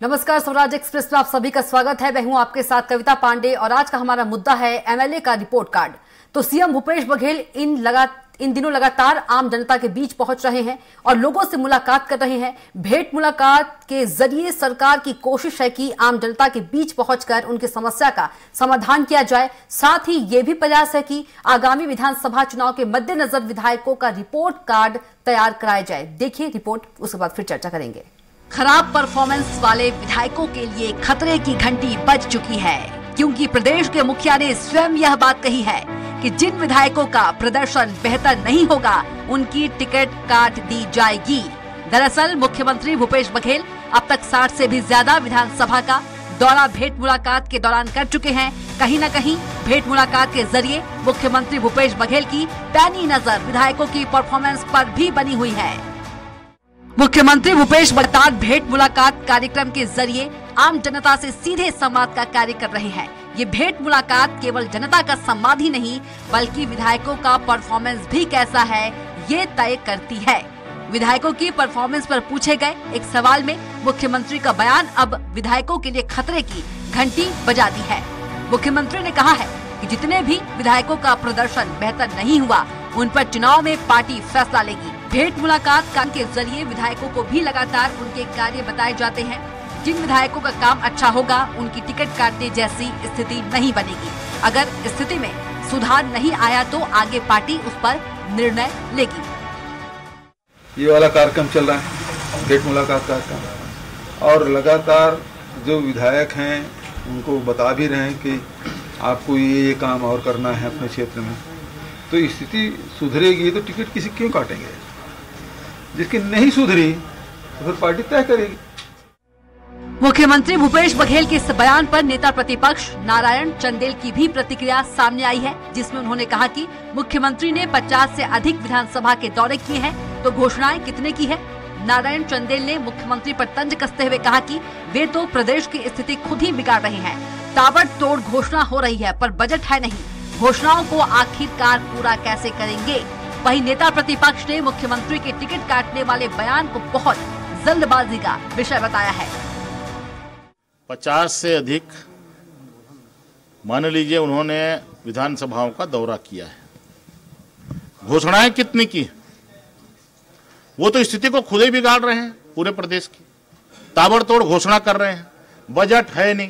नमस्कार, स्वराज एक्सप्रेस में आप सभी का स्वागत है। मैं हूं आपके साथ कविता पांडे और आज का हमारा मुद्दा है एमएलए का रिपोर्ट कार्ड। तो सीएम भूपेश बघेल इन दिनों लगातार आम जनता के बीच पहुंच रहे हैं और लोगों से मुलाकात कर रहे हैं। भेंट मुलाकात के जरिए सरकार की कोशिश है कि आम जनता के बीच पहुंचकर उनकी समस्या का समाधान किया जाए। साथ ही ये भी प्रयास है कि आगामी विधानसभा चुनाव के मद्देनजर विधायकों का रिपोर्ट कार्ड तैयार कराया जाए। देखिए रिपोर्ट, उसके बाद फिर चर्चा करेंगे। खराब परफॉर्मेंस वाले विधायकों के लिए खतरे की घंटी बज चुकी है, क्योंकि प्रदेश के मुखिया ने स्वयं यह बात कही है कि जिन विधायकों का प्रदर्शन बेहतर नहीं होगा उनकी टिकट काट दी जाएगी। दरअसल मुख्यमंत्री भूपेश बघेल अब तक 60 से भी ज्यादा विधानसभा का दौरा भेंट मुलाकात के दौरान कर चुके हैं। कहीं न कहीं भेंट मुलाकात के जरिए मुख्यमंत्री भूपेश बघेल की पैनी नजर विधायकों की परफॉर्मेंस पर भी बनी हुई है। मुख्यमंत्री भूपेश बघेल भेंट मुलाकात कार्यक्रम के जरिए आम जनता से सीधे संवाद का कार्य कर रहे हैं। ये भेंट मुलाकात केवल जनता का संवाद ही नहीं बल्कि विधायकों का परफॉर्मेंस भी कैसा है ये तय करती है। विधायकों की परफॉर्मेंस पर पूछे गए एक सवाल में मुख्यमंत्री का बयान अब विधायकों के लिए खतरे की घंटी बजा दी है। मुख्यमंत्री ने कहा है कि जितने भी विधायकों का प्रदर्शन बेहतर नहीं हुआ उन पर चुनाव में पार्टी फैसला लेगी। भेंट मुलाकात काम के जरिए विधायकों को भी लगातार उनके कार्य बताए जाते हैं। जिन विधायकों का काम अच्छा होगा उनकी टिकट काटने जैसी स्थिति नहीं बनेगी। अगर स्थिति में सुधार नहीं आया तो आगे पार्टी उस पर निर्णय लेगी। ये वाला कार्यक्रम चल रहा है, भेंट मुलाकात कार्यक्रम, और लगातार जो विधायक हैं उनको बता भी रहे हैं कि आपको ये काम और करना है अपने क्षेत्र में। तो स्थिति सुधरेगी तो टिकट किसी क्यों काटेंगे? जिसकी नहीं सुधरी तो फिर पार्टी तय करेगी। मुख्यमंत्री भूपेश बघेल के इस बयान पर नेता प्रतिपक्ष नारायण चंदेल की भी प्रतिक्रिया सामने आई है, जिसमें उन्होंने कहा कि मुख्यमंत्री ने 50 से अधिक विधानसभा के दौरे किए हैं तो घोषणाएं कितने की है। नारायण चंदेल ने मुख्यमंत्री पर तंज कसते हुए कहा कि वे तो प्रदेश की स्थिति खुद ही बिगाड़ रहे हैं। ताबड़तोड़ घोषणा हो रही है पर बजट है नहीं। घोषणाओं को आखिरकार पूरा कैसे करेंगे? वहीं नेता प्रतिपक्ष ने मुख्यमंत्री के टिकट काटने वाले बयान को बहुत जल्दबाजी का विषय बताया है। 50 से अधिक मान लीजिए उन्होंने विधानसभाओं का दौरा किया है, घोषणाएं कितनी की? वो तो स्थिति को खुद ही बिगाड़ रहे हैं पूरे प्रदेश की। ताबड़तोड़ घोषणा कर रहे हैं, बजट है नहीं,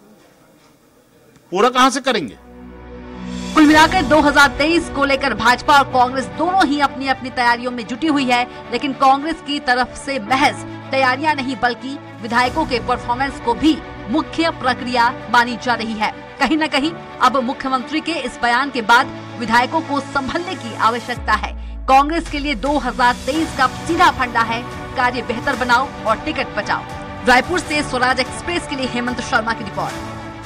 पूरा कहां से करेंगे? कुल मिलाकर 2023 को लेकर भाजपा और कांग्रेस दोनों ही अपनी अपनी तैयारियों में जुटी हुई है, लेकिन कांग्रेस की तरफ से महज तैयारियां नहीं बल्कि विधायकों के परफॉर्मेंस को भी मुख्य प्रक्रिया मानी जा रही है। कहीं न कहीं अब मुख्यमंत्री के इस बयान के बाद विधायकों को संभलने की आवश्यकता है। कांग्रेस के लिए 2023 का सीधा फंडा है, कार्य बेहतर बनाओ और टिकट बचाओ। रायपुर से स्वराज एक्सप्रेस के लिए हेमंत शर्मा की रिपोर्ट।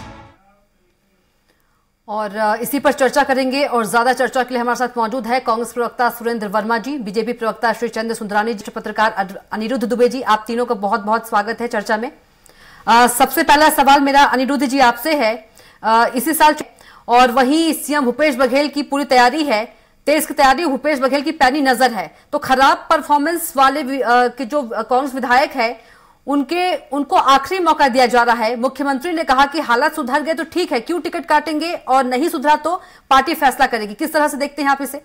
और इसी पर चर्चा करेंगे और ज्यादा चर्चा के लिए हमारे साथ मौजूद है कांग्रेस प्रवक्ता सुरेंद्र वर्मा जी, बीजेपी प्रवक्ता श्री चंद्र सुंदरानी जी, पत्रकार अनिरुद्ध दुबे जी। आप तीनों का बहुत बहुत स्वागत है चर्चा में। सबसे पहला सवाल मेरा अनिरुद्ध जी आपसे है। इसी साल और वहीं सीएम भूपेश बघेल की पूरी तैयारी है, तेज की तैयारी, भूपेश बघेल की पैनी नजर है। तो खराब परफॉर्मेंस वाले के जो कांग्रेस विधायक है उनको आखिरी मौका दिया जा रहा है। मुख्यमंत्री ने कहा कि हालात सुधर गए तो ठीक है, क्यों टिकट काटेंगे, और नहीं सुधरा तो पार्टी फैसला करेगी। किस तरह से देखते हैं आप इसे?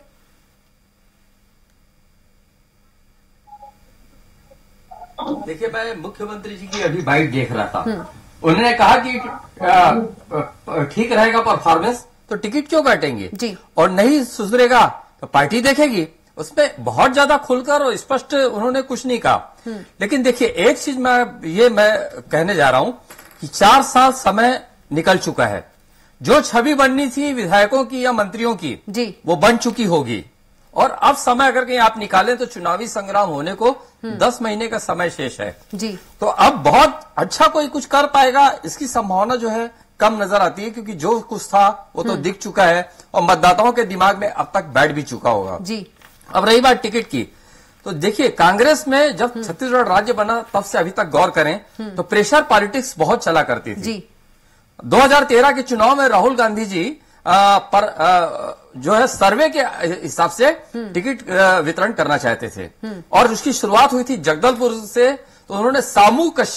देखिए, मैं मुख्यमंत्री जी की अभी बाइट देख रहा था। उन्होंने कहा कि ठीक रहेगा परफॉर्मेंस तो टिकट क्यों काटेंगे जी, और नहीं सुधरेगा तो पार्टी देखेगी। उसमें बहुत ज्यादा खुलकर और स्पष्ट उन्होंने कुछ नहीं कहा। लेकिन देखिए, एक चीज मैं कहने जा रहा हूं कि 4 साल समय निकल चुका है। जो छवि बननी थी विधायकों की या मंत्रियों की जी, वो बन चुकी होगी। और अब समय अगर कहीं आप निकालें तो चुनावी संग्राम होने को 10 महीने का समय शेष है जी। तो अब बहुत अच्छा कोई कुछ कर पाएगा इसकी संभावना जो है कम नजर आती है, क्योंकि जो कुछ था वो तो दिख चुका है और मतदाताओं के दिमाग में अब तक बैठ भी चुका होगा जी। अब रही बात टिकट की, तो देखिए कांग्रेस में जब छत्तीसगढ़ राज्य बना तब से अभी तक गौर करें तो प्रेशर पॉलिटिक्स बहुत चला करती थी जी। 2013 के चुनाव में राहुल गांधी जी पर जो है सर्वे के हिसाब से टिकट वितरण करना चाहते थे और उसकी शुरुआत हुई थी जगदलपुर से। तो उन्होंने सामू कश्यप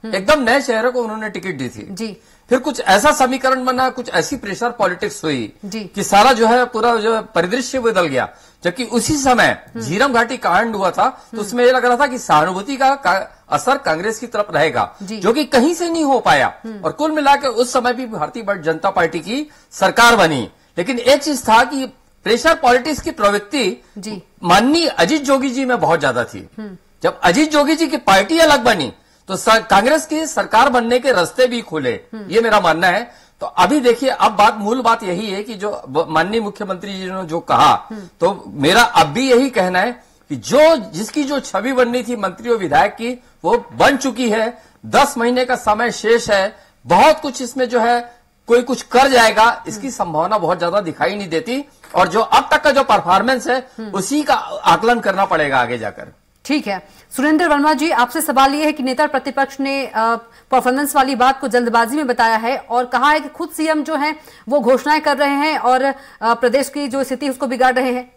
एकदम नए चेहरे को उन्होंने टिकट दी थी जी। फिर कुछ ऐसा समीकरण बना, कुछ ऐसी प्रेशर पॉलिटिक्स हुई जी। कि सारा जो है पूरा जो है परिदृश्य बदल गया। जबकि उसी समय झीरम घाटी कांड हुआ था तो उसमें ये लग रहा था कि सहानुभूति का असर कांग्रेस की तरफ रहेगा, जो कि कहीं से नहीं हो पाया। और कुल मिलाकर उस समय भी भारतीय जनता पार्टी की सरकार बनी। लेकिन एक चीज था कि प्रेशर पॉलिटिक्स की प्रवृत्ति माननीय अजीत जोगी जी में बहुत ज्यादा थी। जब अजीत जोगी जी की पार्टी अलग बनी तो कांग्रेस की सरकार बनने के रास्ते भी खुले, ये मेरा मानना है। तो अभी देखिए, अब मूल बात यही है कि जो माननीय मुख्यमंत्री जी ने जो कहा, तो मेरा अब भी यही कहना है कि जिसकी जो छवि बननी थी मंत्री और विधायक की, वो बन चुकी है। 10 महीने का समय शेष है। बहुत कुछ इसमें जो है कोई कुछ कर जाएगा, इसकी संभावना बहुत ज्यादा दिखाई नहीं देती। और जो अब तक का जो परफॉर्मेंस है उसी का आकलन करना पड़ेगा आगे जाकर। ठीक है सुरेंद्र वर्मा जी, आपसे सवाल ये है कि नेता प्रतिपक्ष ने परफॉर्मेंस वाली बात को जल्दबाजी में बताया है और कहा है कि खुद सीएम जो है वो घोषणाएं कर रहे हैं और प्रदेश की जो स्थिति उसको बिगाड़ रहे हैं।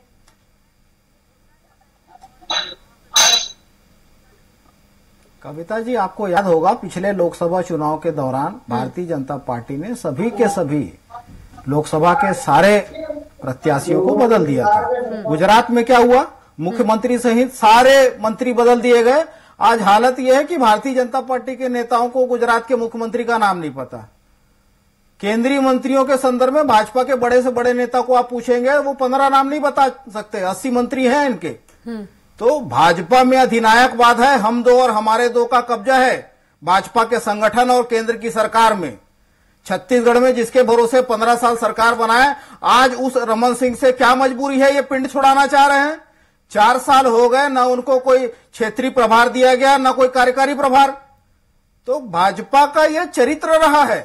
कविता जी, आपको याद होगा पिछले लोकसभा चुनाव के दौरान भारतीय जनता पार्टी ने सभी के सभी लोकसभा के सारे प्रत्याशियों को बदल दिया था। गुजरात में क्या हुआ, मुख्यमंत्री सहित सारे मंत्री बदल दिए गए। आज हालत यह है कि भारतीय जनता पार्टी के नेताओं को गुजरात के मुख्यमंत्री का नाम नहीं पता। केंद्रीय मंत्रियों के संदर्भ में भाजपा के बड़े से बड़े नेता को आप पूछेंगे वो 15 नाम नहीं बता सकते। 80 मंत्री हैं इनके। तो भाजपा में अधिनायकवाद है, हम दो और हमारे दो का कब्जा है भाजपा के संगठन और केंद्र की सरकार में। छत्तीसगढ़ में जिसके भरोसे 15 साल सरकार बनाए, आज उस रमन सिंह से क्या मजबूरी है, ये पिंड छुड़ाना चाह रहे हैं। 4 साल हो गए, न उनको कोई क्षेत्रीय प्रभार दिया गया, न कोई कार्यकारी प्रभार। तो भाजपा का यह चरित्र रहा है।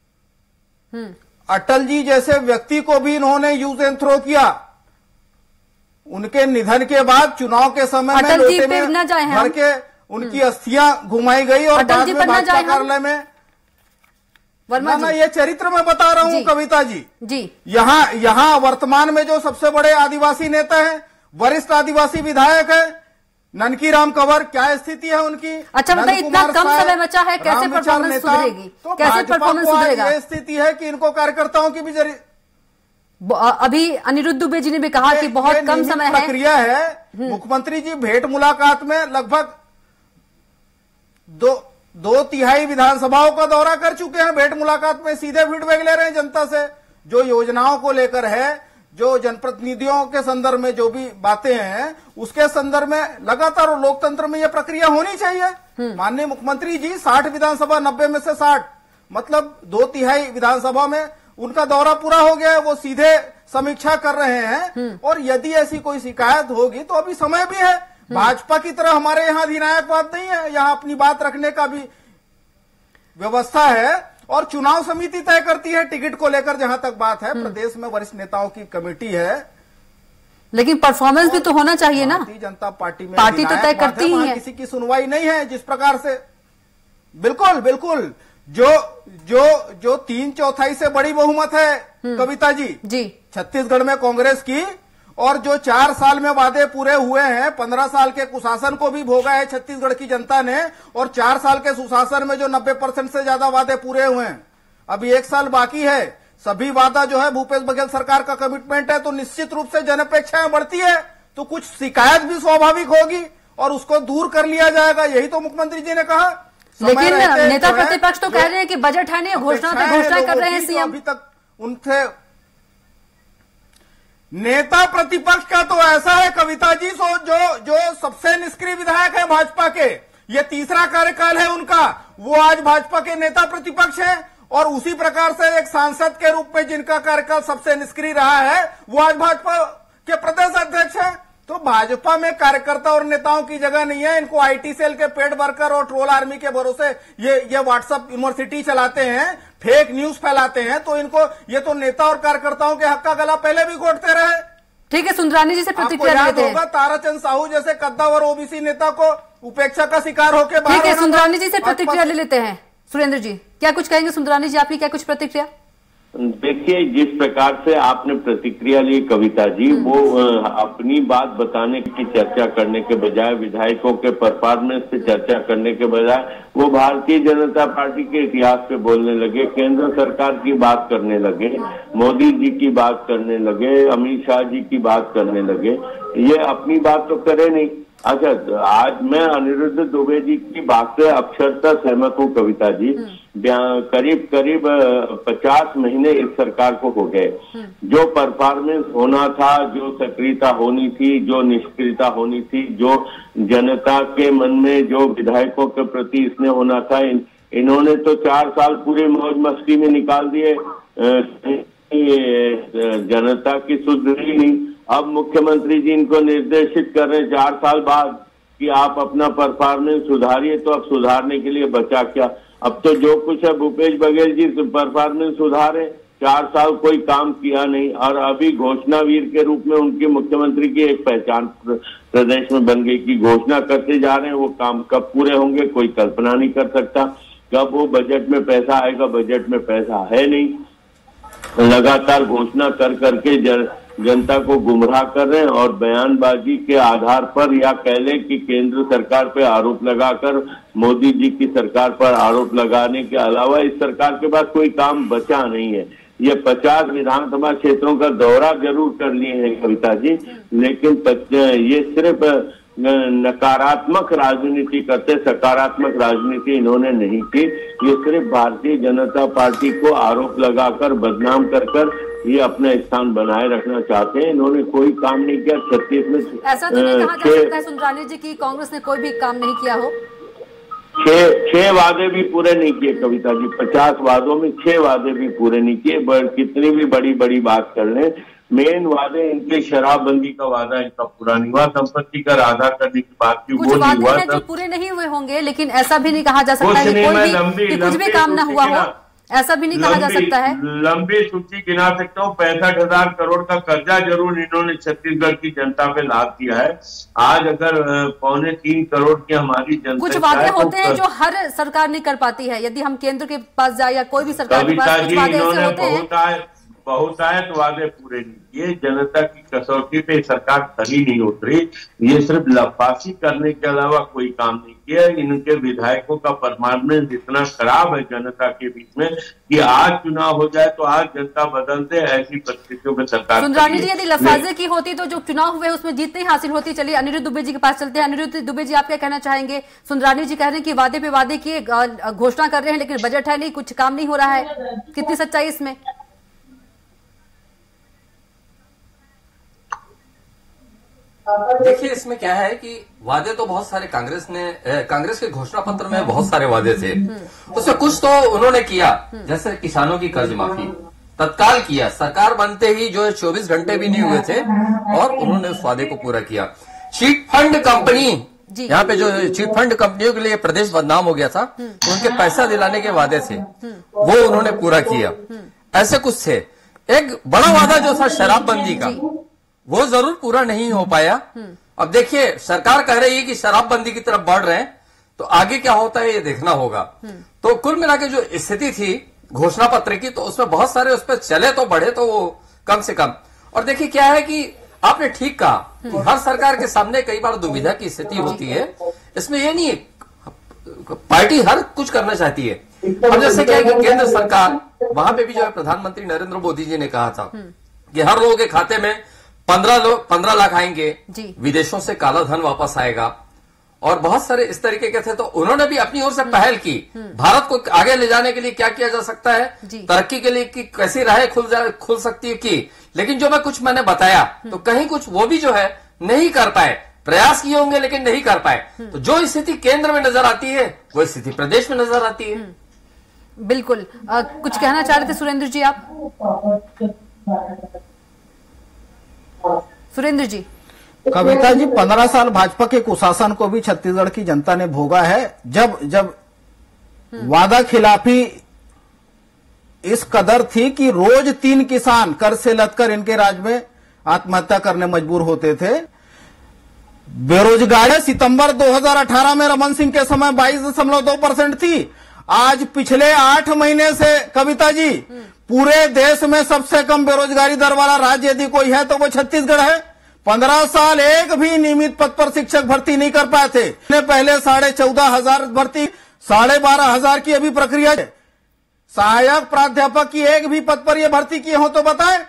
अटल जी जैसे व्यक्ति को भी इन्होंने यूज एंड थ्रो किया। उनके निधन के बाद चुनाव के समय में लोटे में भर के उनकी अस्थियां घुमाई गई और बाद में भाजपा कार्यालय में। ना ये चरित्र मैं बता रहा हूं कविता जी। यहाँ वर्तमान में जो सबसे बड़े आदिवासी नेता हैं, वरिष्ठ आदिवासी विधायक है ननकी राम कंवर, क्या स्थिति है उनकी। अच्छा बताइए, इतना कम समय बचा है, कैसे परफॉर्मेंस सुधरेगी, कैसे परफॉर्मेंस सुधरेगा। ये स्थिति है कि इनको कार्यकर्ताओं की भी अभी अनिरुद्ध दुबे जी ने भी कहा कि बहुत कम समय है, प्रक्रिया है। मुख्यमंत्री जी भेंट मुलाकात में लगभग 2/3 विधानसभाओं का दौरा कर चुके हैं। भेंट मुलाकात में सीधे फीडबैक ले रहे हैं जनता से, जो योजनाओं को लेकर है, जो जनप्रतिनिधियों के संदर्भ में जो भी बातें हैं उसके संदर्भ में लगातार लोकतंत्र में यह प्रक्रिया होनी चाहिए। माननीय मुख्यमंत्री जी 60 विधानसभा 90 में से 60 मतलब 2/3 विधानसभा में उनका दौरा पूरा हो गया है। वो सीधे समीक्षा कर रहे हैं और यदि ऐसी कोई शिकायत होगी तो अभी समय भी है। भाजपा की तरह हमारे यहाँ अधिनायकवाद नहीं है, यहाँ अपनी बात रखने का भी व्यवस्था है और चुनाव समिति तय करती है टिकट को लेकर। जहां तक बात है, प्रदेश में वरिष्ठ नेताओं की कमेटी है, लेकिन परफॉर्मेंस भी तो होना चाहिए ना। भारतीय जनता पार्टी में पार्टी तो तय करती ही है, किसी की सुनवाई नहीं है जिस प्रकार से। बिल्कुल जो 3/4 से बड़ी बहुमत है कविता जी छत्तीसगढ़ में कांग्रेस की, और जो 4 साल में वादे पूरे हुए हैं, 15 साल के कुशासन को भी भोगा है छत्तीसगढ़ की जनता ने, और 4 साल के सुशासन में जो 90% से ज्यादा वादे पूरे हुए हैं, अभी 1 साल बाकी है। सभी वादा जो है भूपेश बघेल सरकार का कमिटमेंट है, तो निश्चित रूप से जनअपेक्षाएं बढ़ती है, तो कुछ शिकायत भी स्वाभाविक होगी और उसको दूर कर लिया जाएगा। यही तो मुख्यमंत्री जी ने कहा। लेकिन नेता प्रतिपक्ष तो कह रहे हैं कि बजट है नहीं, घोषणा कर रहे हैं सीएम। अभी तक उनसे नेता प्रतिपक्ष का तो ऐसा है कविता जी, जो सबसे निष्क्रिय विधायक है भाजपा के, ये 3रा कार्यकाल है उनका, वो आज भाजपा के नेता प्रतिपक्ष हैं। और उसी प्रकार से एक सांसद के रूप में जिनका कार्यकाल सबसे निष्क्रिय रहा है, वो आज भाजपा के प्रदेश अध्यक्ष है। तो भाजपा में कार्यकर्ता और नेताओं की जगह नहीं है। इनको आईटी सेल के पेड वर्कर और ट्रोल आर्मी के भरोसे ये व्हाट्सएप यूनिवर्सिटी चलाते हैं, फेक न्यूज फैलाते हैं। तो इनको ये तो नेता और कार्यकर्ताओं के हक का गला पहले भी घोटते रहे। ठीक है, सुंदरानी जी से प्रतिक्रिया लेते हैं। ताराचंद साहू जैसे कद्दावर ओबीसी नेता को उपेक्षा का शिकार होकर बाहर। ठीक है, सुंदरानी जी से प्रतिक्रिया ले लेते हैं। सुरेंद्र जी क्या कुछ कहेंगे? सुंदरानी जी आपकी क्या कुछ प्रतिक्रिया? देखिए, जिस प्रकार से आपने प्रतिक्रिया ली कविता जी, वो अपनी बात बताने की चर्चा करने के बजाय, विधायकों के परफॉर्मेंस पे चर्चा करने के बजाय वो भारतीय जनता पार्टी के इतिहास पे बोलने लगे, केंद्र सरकार की बात करने लगे, मोदी जी की बात करने लगे, अमित शाह जी की बात करने लगे। ये अपनी बात तो करे नहीं। अच्छा, आज मैं अनिरुद्ध दुबे जी की बात से अक्षरशः सहमत हूँ कविता जी। करीब 50 महीने इस सरकार को हो गए। जो परफॉर्मेंस होना था, जो सक्रियता होनी थी, जो निष्क्रियता होनी थी, जो जनता के मन में जो विधायकों के प्रति इसने होना था, इन्होंने तो 4 साल पूरे मौज मस्ती में निकाल दिए। जनता की सुधरी नहीं। अब मुख्यमंत्री जी इनको निर्देशित कर रहे हैं 4 साल बाद कि आप अपना परफॉर्मेंस सुधारिए। तो अब सुधारने के लिए बचा क्या? अब तो जो कुछ है भूपेश बघेल जी परफॉर्मेंस सुधारे, 4 साल कोई काम किया नहीं, और अभी घोषणा वीर के रूप में उनके मुख्यमंत्री की एक पहचान प्रदेश में बन गई कि घोषणा करते जा रहे हैं। वो काम कब पूरे होंगे कोई कल्पना नहीं कर सकता। कब वो बजट में पैसा आएगा, बजट में पैसा है नहीं। लगातार घोषणा कर करके जनता को गुमराह कर रहे हैं, और बयानबाजी के आधार पर, या कह लें कि केंद्र सरकार पे आरोप लगाकर, मोदी जी की सरकार पर आरोप लगाने के अलावा इस सरकार के पास कोई काम बचा नहीं है। ये 50 विधानसभा क्षेत्रों का दौरा जरूर कर लिए हैं कविता जी, लेकिन ये सिर्फ नकारात्मक राजनीति करते, सकारात्मक राजनीति इन्होंने नहीं की। ये सिर्फ भारतीय जनता पार्टी को आरोप लगाकर, बदनाम कर ये अपना स्थान बनाए रखना चाहते हैं। इन्होंने कोई काम नहीं किया। 36 में ऐसा तो नहीं कहा जा सकता है सुंदरानी जी की कांग्रेस ने कोई भी काम नहीं किया हो। 6 वादे भी पूरे नहीं किए कविता जी। 50 वादों में 6 वादे भी पूरे नहीं किए। कितनी भी बड़ी बात कर लें, मेन वादे इनके शराबबंदी का वादा इनका पूरा नहीं हुआ, संपत्ति कर आधा करने की बात की, वो नहीं हुआ। जो पूरे नहीं हुए होंगे, लेकिन ऐसा भी नहीं कहा जा सकता है कि कुछ भी काम ना हुआ हो। ऐसा भी नहीं कहा जा सकता है। लंबी सूची गिना सकता हूँ। 65,000 करोड़ का कर्जा जरूर इन्होंने छत्तीसगढ़ की जनता पे लाद दिया है। आज अगर 2.25 करोड़ की हमारी जनता, कुछ वादे होते हैं जो हर सरकार नहीं कर पाती है। यदि हम केंद्र के पास जाए या कोई भी सरकार के पास, कुछ वादे ऐसे होते हैं। बहुतायत वादे पूरे नहीं किए। जनता की कसौटी पे सरकार खरी नहीं उतरी। ये सिर्फ लफासी करने के अलावा कोई काम नहीं किया। इनके विधायकों का परफॉर्मेंस इतना खराब है जनता के बीच में कि आज चुनाव हो जाए तो आज जनता बदल दे, ऐसी परिस्थितियों में सरकार। सुंदरानी जी, यदि लफाजे की होती तो जो चुनाव हुए उसमें जीत नहीं हासिल होती। चलिए अनिरुद्ध दुबे जी के पास चलते हैं। अनिरुद्ध दुबे जी, आप क्या कहना चाहेंगे? सुंदरानी जी कह रहे हैं कि वादे पे वादे किए, घोषणा कर रहे हैं, लेकिन बजट है नहीं, कुछ काम नहीं हो रहा है। कितनी सच्चाई इसमें? देखिए, इसमें क्या है कि वादे तो बहुत सारे कांग्रेस के घोषणा पत्र में बहुत सारे वादे थे। उसमें कुछ तो उन्होंने किया, जैसे किसानों की कर्ज माफी तत्काल किया। सरकार बनते ही जो है 24 घंटे भी नहीं हुए थे और उन्होंने उस वादे को पूरा किया। चिट फंड कंपनी, यहाँ पे जो चिट फंड कंपनियों के लिए प्रदेश बदनाम हो गया था, तो उनके पैसा दिलाने के वादे थे, वो उन्होंने पूरा किया। ऐसे कुछ थे। एक बड़ा वादा जो था शराबबंदी का, वो जरूर पूरा नहीं हो पाया। अब देखिए, सरकार कह रही है कि शराबबंदी की तरफ बढ़ रहे हैं, तो आगे क्या होता है ये देखना होगा। तो कुल मिला के जो स्थिति थी घोषणा पत्र की, तो उसमें बहुत सारे उस पर चले तो बढ़े तो वो कम से कम। और देखिए क्या है कि आपने ठीक कहा कि हर सरकार के सामने कई बार दुविधा की स्थिति होती है। इसमें ये नहीं, पार्टी हर कुछ करना चाहती है। अब जैसे क्या है कि केंद्र सरकार, वहां पे भी जो है प्रधानमंत्री नरेंद्र मोदी जी ने कहा था कि हर लोगों के खाते में 15 लाख आएंगे, विदेशों से काला धन वापस आएगा, और बहुत सारे इस तरीके के थे। तो उन्होंने भी अपनी ओर से पहल की। भारत को आगे ले जाने के लिए क्या किया जा सकता है, तरक्की के लिए कि कैसी राहें खुल सकती है की। लेकिन जो मैंने बताया, तो कहीं कुछ वो भी जो है नहीं कर पाए। प्रयास किए होंगे लेकिन नहीं कर पाए। तो जो स्थिति केंद्र में नजर आती है, वो स्थिति प्रदेश में नजर आती है। बिल्कुल। कुछ कहना चाह रहे थे सुरेंद्र जी आप? सुरेंद्र जी। कविता जी, 15 साल भाजपा के कुशासन को भी छत्तीसगढ़ की जनता ने भोगा है। जब वादा खिलाफी इस कदर थी कि रोज 3 किसान कर्ज से लदकर इनके राज में आत्महत्या करने मजबूर होते थे। बेरोजगारी सितंबर 2018 में रमन सिंह के समय 22.2% थी। आज पिछले 8 महीने से कविता जी पूरे देश में सबसे कम बेरोजगारी दर वाला राज्य यदि कोई है तो वो छत्तीसगढ़ है। 15 साल एक भी नियमित पद पर शिक्षक भर्ती नहीं कर पाए थे। पहले 14,500 भर्ती, 12,500 की अभी प्रक्रिया है। सहायक प्राध्यापक की एक भी पद पर यह भर्ती किए हो तो बताएं।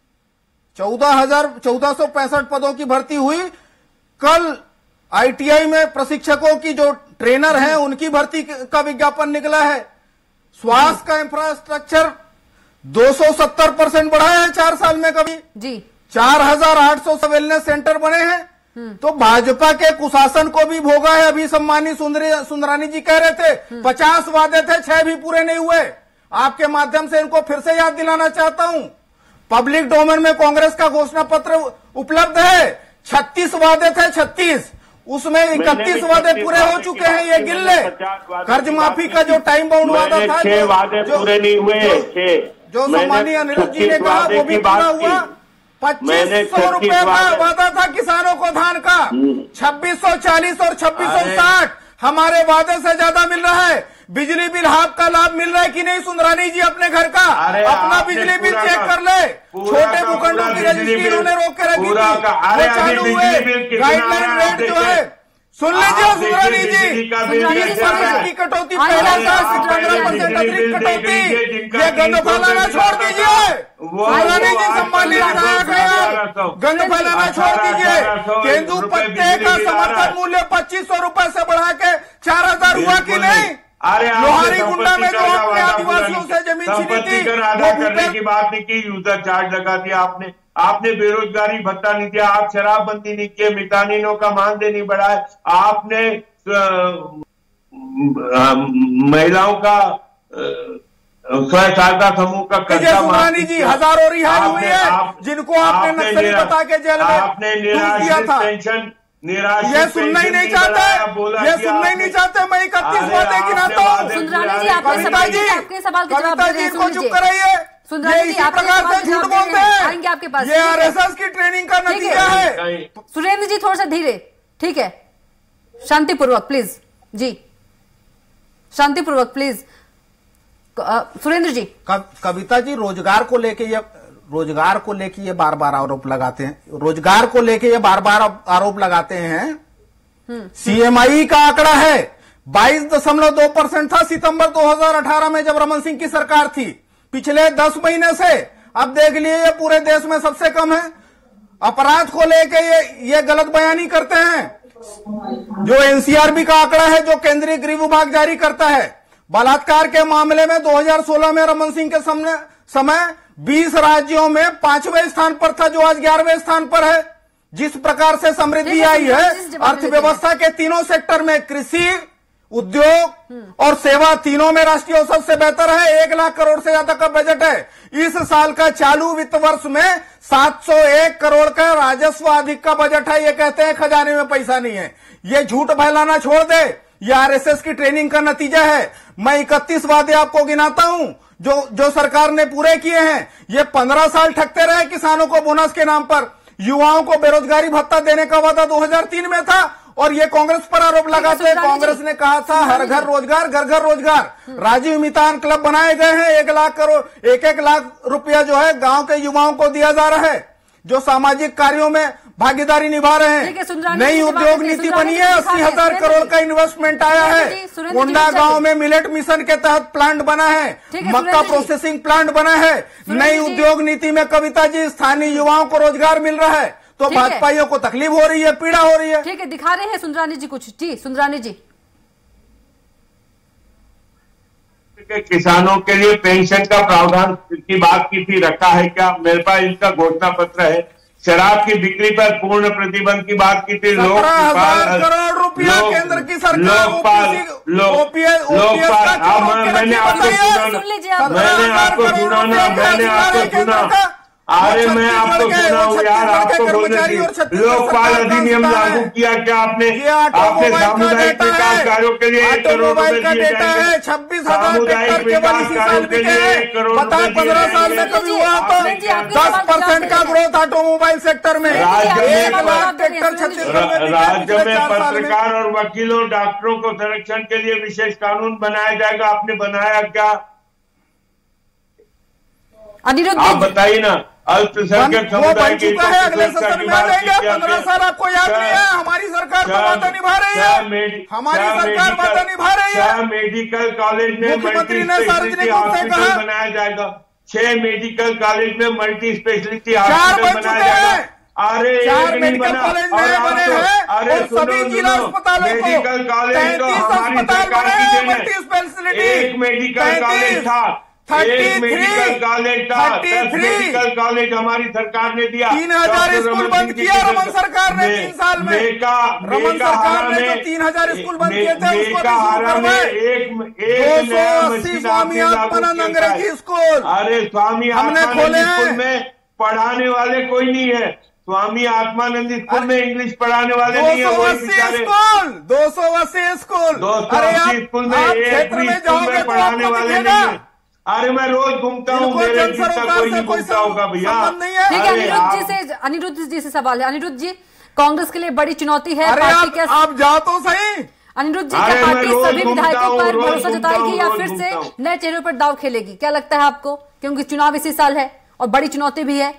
14,65 पदों की भर्ती हुई। कल आईटीआई में प्रशिक्षकों की जो ट्रेनर हैं उनकी भर्ती का विज्ञापन निकला है। स्वास्थ्य का इंफ्रास्ट्रक्चर 270% बढ़ाया है 4 साल में कभी जी। 4,800 वेलनेस सेंटर बने हैं। तो भाजपा के कुशासन को भी भोगा है। अभी सम्मानी सुंदरानी जी कह रहे थे 50 वादे थे, 6 भी पूरे नहीं हुए। आपके माध्यम से इनको फिर से याद दिलाना चाहता हूं, पब्लिक डोमेन में कांग्रेस का घोषणा पत्र उपलब्ध है। 36 वादे थे, 36, उसमें 31 वादे पूरे हो चुके हैं। ये गिन ले। कर्ज माफी का जो टाइम बाउंड वादा था, 6 वादे पूरे नहीं हुए। जो सम्मानीय अनिरुद्ध जी ने कहा वो भी पूरा हुआ। 2500 रुपए का वादा था किसानों को धान का, 2640 और 2660 हमारे वादे से ज्यादा मिल रहा है। बिजली बिल हाफ का लाभ मिल रहा है कि नहीं सुंदरानी जी? अपने घर का अपना बिजली बिल चेक कर ले। छोटे भूखंडों की रजिस्ट्री उन्होंने रोक के रखी थी, वो चालू हुए। गाइडलाइन रेट जो है सुन लीजिए सुंदरानी जी, 30% की कटौती, पहला साल 15% अतिरिक्त कटौती। ये गंद फैलाना छोड़ दीजिए सुंदरानी जी, सम्मानित विधायक है, गंद फैलाना छोड़ दीजिए। तेंदू पत्ते का समर्थन मूल्य 2500 रुपए से बढ़ा के 4,000 हुआ कि नहीं? लोहारी गुंडा में जो अपने आदिवासियों से जमीन छीनी थी वो करने की बात नहीं की, यूजर चार्ज लगा दिया आपने बेरोजगारी भत्ता नहीं दिया, आप शराबबंदी नहीं किए, मितानिनों का मानदेय नहीं बढ़ाया, आपने महिलाओं का स्वयं सहायता समूह का कर्जा माफी जी हजारों रिहाई हुई है जिनको आपने नक्सली बता के जेल में आपने निराश्रित पेंशन ये सुनना ही नहीं चाहते, ये सुनना ही नहीं चाहते। मैं 31 वादे गिनाता हूँ। सुंदरानी जी आपके सवाल के जवाब दे रहे हैं, को चुप कराइए। सुंदरानी जी आपके प्रकार से झूठ बोलते हैं, आएंगे आपके पास। ये आरएसएस की ट्रेनिंग का नतीजा है। सुरेंद्र जी थोड़ा सा धीरे, ठीक है, शांतिपूर्वक प्लीज जी, शांतिपूर्वक प्लीज। सुरेंद्र जी। कविता जी, रोजगार को लेके ये बार बार आरोप लगाते हैं, रोजगार को लेके ये बार बार आरोप लगाते हैं। सीएमआई का आंकड़ा है 22.2% था सितंबर 2018 में जब रमन सिंह की सरकार थी। पिछले 10 महीने से अब देख लिए ये पूरे देश में सबसे कम है। अपराध को लेके ये गलत बयानी करते हैं। जो एनसीआरबी का आंकड़ा है जो केंद्रीय गृह विभाग जारी करता है, बलात्कार के मामले में 2016 में रमन सिंह के समय 20 राज्यों में 5वें स्थान पर था, जो आज 11वें स्थान पर है। जिस प्रकार से समृद्धि आई है अर्थव्यवस्था के तीनों सेक्टर में, कृषि, उद्योग और सेवा तीनों में राष्ट्रीय औसत से बेहतर है। 1 लाख करोड़ से ज्यादा का बजट है। इस साल का चालू वित्त वर्ष में 701 करोड़ का राजस्व अधिक का बजट है। ये कहते हैं खजाने में पैसा नहीं है। ये झूठ फैलाना छोड़ दे, ये आरएसएस की ट्रेनिंग का नतीजा है। मैं 31 वादे आपको गिनाता हूं जो सरकार ने पूरे किए हैं। ये 15 साल ठगते रहे किसानों को बोनस के नाम पर। युवाओं को बेरोजगारी भत्ता देने का वादा 2003 में था और ये कांग्रेस पर आरोप लगाते हैं। कांग्रेस ने कहा था हर घर रोजगार, घर घर रोजगार। राजीव मितान क्लब बनाए गए हैं। 1 लाख करोड़, 1-1 लाख रुपया जो है गांव के युवाओं को दिया जा रहा है जो सामाजिक कार्यों में भागीदारी निभा रहे हैं। नई उद्योग नीति बनी है। 80,000 करोड़ का इन्वेस्टमेंट आया है। कोंडा गांव में मिलेट मिशन के तहत प्लांट बना है, मक्का प्रोसेसिंग प्लांट बना है। नई उद्योग नीति में कविता जी स्थानीय युवाओं को रोजगार मिल रहा है। तो भाजपाइयों को तकलीफ हो रही है, पीड़ा हो रही है। ठीक है, दिखा रहे हैं सुंदरानी जी कुछ। जी सुंदरानी जी। किसानों के लिए पेंशन का प्रावधान की बात की थी, रखा है क्या? मेरे पास इसका घोषणा पत्र है। शराब की बिक्री पर पूर्ण प्रतिबंध की बात की थी। 17,000 करोड़ रुपया केंद्र की सरकार मैंने आपको सुना। अरे मैं आपको सुना हूँ यार, आपको बोलने की। लोकपाल अधिनियम लागू किया क्या आपने? आपने सामुदायिक विकास कार्यों के लिए 1 करोड़ रुपए दिए जाएंगे। 26,000 विकास कार्यों के लिए 1 करोड़ रुपए 15 साल में कभी हुआ तो 10% का ग्रोथ ऑटोमोबाइल सेक्टर में। राज्य में पत्रकार और वकीलों, डॉक्टरों को संरक्षण के लिए विशेष कानून बनाया जाएगा। आपने बनाया क्या? अनिरुद्ध आप बताइए ना, अल्पसंख्यक समुदाय के चुका है, अगले सदन में लेंगे। 15 साल आपको याद नहीं है? हमारी सरकार तो वादा निभा रही है, हमारी सरकार वादा निभा रही है। मेडिकल कॉलेज में मुख्यमंत्री ने सार्वजनिक रूप से कहा बनाया जाएगा, 6 मेडिकल कॉलेज में मल्टी स्पेशलिटी 4 बन हॉस्पिटल चुके बनाया जाएगा। हैं। अरे 4 मेडिकल कॉलेज नए बने हैं और सभी जिला अस्पतालों को 33 अस्पताल बने हैं मल्टी स्पेशलिटी। एक मेडिकल कॉलेज था, 33 मेडिकल कॉलेज हमारी सरकार ने दिया। 3000 स्कूल बंद किया रमन सरकार ने 3 साल में। रमन सरकार ने जो 3000 स्कूल बंद किए थे उसको भी शुरू करवाए। 280 स्वामी आत्मानंद अंग्रेजी स्कूल अरे स्वामी हमने खोले स्कूल हैं। में पढ़ाने वाले कोई नहीं है। स्वामी आत्मानंद स्कूल में इंग्लिश पढ़ाने वाले नहीं है। 280 स्कूल 280 स्कूल। अरे आप स्कूल में क्षेत्र में जाओगे तो पढ़ाने आपको वाले दिखेगा। नहीं है। अरे मैं रोज घूमता हूँ, मेरे जितना कोई नहीं घूमता होगा भैया। ठीक है, अनिरुद्ध जी से सवाल है। अनिरुद्ध जी, कांग्रेस के लिए बड़ी चुनौती है। अरे आप जाओ तो सही। अनिरुद्ध जी, क्या पार्टी सभी विधायकों पर भरोसा जताएगी या फिर से नए चेहरों पर दाव खेलेगी? क्या लगता है आपको? क्योंकि चुनाव इसी साल है और बड़ी चुनौती भी है।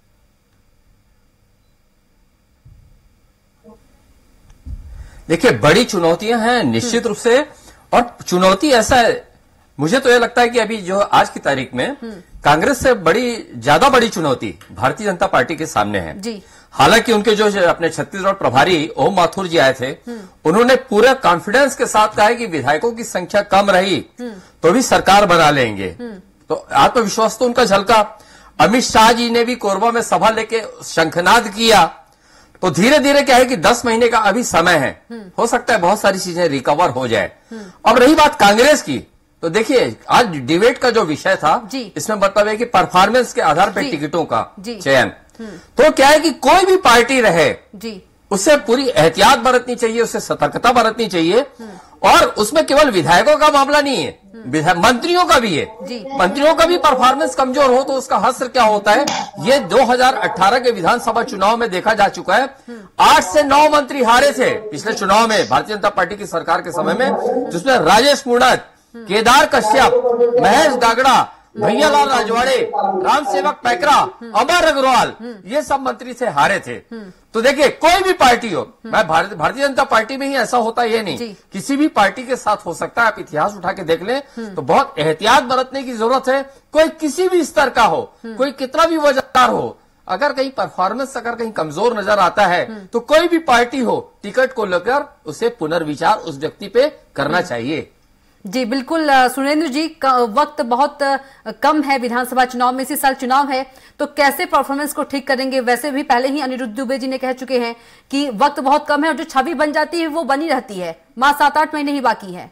देखिए, बड़ी चुनौतियां हैं निश्चित रूप से। और चुनौती ऐसा है, मुझे तो यह लगता है कि अभी जो आज की तारीख में कांग्रेस से ज्यादा बड़ी चुनौती भारतीय जनता पार्टी के सामने है जी। हालांकि उनके जो अपने छत्तीसगढ़ प्रभारी ओम माथुर जी आए थे, उन्होंने पूरे कॉन्फिडेंस के साथ कहा है कि विधायकों की संख्या कम रही तो भी सरकार बना लेंगे। तो आत्मविश्वास तो उनका झलका। अमित शाह जी ने भी कोरबा में सभा लेके शंखनाद किया। तो धीरे धीरे क्या है कि 10 महीने का अभी समय है, हो सकता है बहुत सारी चीजें रिकवर हो जाए। अब रही बात कांग्रेस की, तो देखिए आज डिबेट का जो विषय था इसमें मतलब है कि परफॉर्मेंस के आधार पर टिकटों का चयन। तो क्या है कि कोई भी पार्टी रहे उससे पूरी एहतियात बरतनी चाहिए, उससे सतर्कता बरतनी चाहिए। और उसमें केवल विधायकों का मामला नहीं है, मंत्रियों का भी है। मंत्रियों का भी परफॉर्मेंस कमजोर हो तो उसका हश्र क्या होता है, ये 2018 के विधानसभा चुनाव में देखा जा चुका है। 8 से 9 मंत्री हारे थे पिछले चुनाव में भारतीय जनता पार्टी की सरकार के समय में, जिसमें राजेश पूर्णत, केदार कश्यप, महेश गागड़ा, भैयालाल राजवाड़े, रामसेवक पैकरा, अमर अग्रवाल, ये सब मंत्री से हारे थे। तो देखिए, कोई भी पार्टी हो, मैं भारतीय जनता पार्टी में ही ऐसा होता ये नहीं, किसी भी पार्टी के साथ हो सकता है। आप इतिहास उठा के देख लें तो बहुत एहतियात बरतने की जरूरत है। कोई किसी भी स्तर का हो, कोई कितना भी वजहदार हो, अगर कहीं परफॉर्मेंस अगर कहीं कमजोर नजर आता है तो कोई भी पार्टी हो, टिकट को लेकर उसे पुनर्विचार उस व्यक्ति पे करना चाहिए। जी बिल्कुल सुरेंद्र जी, वक्त बहुत कम है विधानसभा चुनाव में, इसी साल चुनाव है, तो कैसे परफॉर्मेंस को ठीक करेंगे? वैसे भी पहले ही अनिरुद्ध दुबे जी ने कह चुके हैं कि वक्त बहुत कम है और जो छवि बन जाती है वो बनी रहती है, 7-8 महीने ही बाकी है।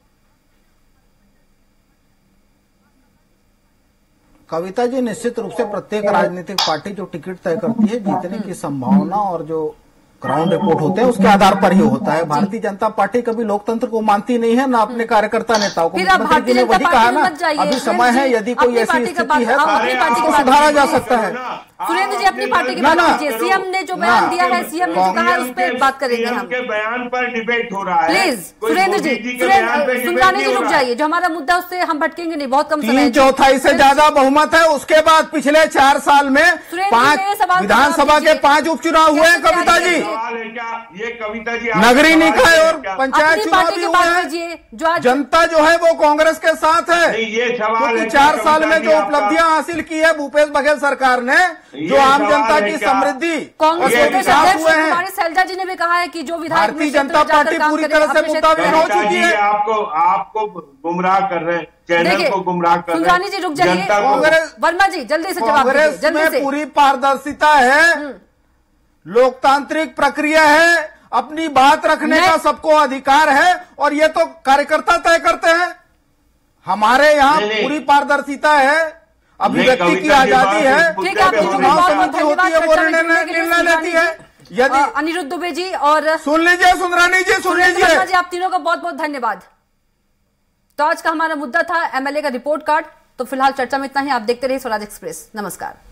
कविता जी, निश्चित रूप से प्रत्येक राजनीतिक पार्टी जो टिकट तय करती है, जीतने की संभावना और जो ग्राउंड रिपोर्ट होते हैं उसके आधार पर ही होता है। भारतीय जनता पार्टी कभी लोकतंत्र को मानती नहीं है, ना अपने कार्यकर्ता नेताओं को। मुख्यमंत्री जी ने वही कहा ना, अभी समय है, यदि कोई ऐसी स्थिति है तो सुधारा जा सकता है। सुरेंद्र जी, अपनी पार्टी की बात कीजिए। सीएम ने जो बयान दिया है, सीएम ने जो कहा है, उस पर बात करेंगे हम। के बयान पर डिबेट हो रहा है। प्लीज सुरेंद्र जी, सुमरानी जी रुक जाइए, जो हमारा मुद्दा उससे हम भटकेंगे नहीं, बहुत कम समय। 3/4 से ज्यादा बहुमत है। उसके बाद पिछले 4 साल में 5 विधानसभा के 5 उपचुनाव हुए हैं। कविता जी, ये कविता जी नगरीय निकाय और पंचायत चुनाव भी हुए हैं। जनता जो है वो कांग्रेस के साथ है। ये सवाल है 4 साल में जो उपलब्धियां हासिल की है भूपेश बघेल सरकार ने, जो आम जनता की समृद्धि कांग्रेस हमारे शैलजा जी ने भी कहा है कि जो विधायक भारतीय जनता पार्टी पूरी तरह से मुद्दाविहीन हो चुकी है। आपको गुमराह कर रहे हैं, चैनल को गुमराह कर रहे हैं। सुमरानी जी रुक जाइए, वर्मा जी जल्दी से जवाब दीजिए। कांग्रेस में पूरी पारदर्शिता है, लोकतांत्रिक प्रक्रिया है, अपनी बात रखने का सबको अधिकार है और ये तो कार्यकर्ता तय करते हैं। हमारे यहाँ पूरी पारदर्शिता है, अभिव्यक्ति की आजादी है, चुनाव समिति होती है, वो निर्णय लेती है। यदि अनिरुद्ध दुबे जी और सुन लीजिए, सुंदरानी जी सुन लीजिए, आप तीनों का बहुत बहुत धन्यवाद। तो आज का हमारा मुद्दा था एमएलए का रिपोर्ट कार्ड। तो फिलहाल चर्चा में इतना ही। आप देखते रहिए स्वराज एक्सप्रेस। नमस्कार।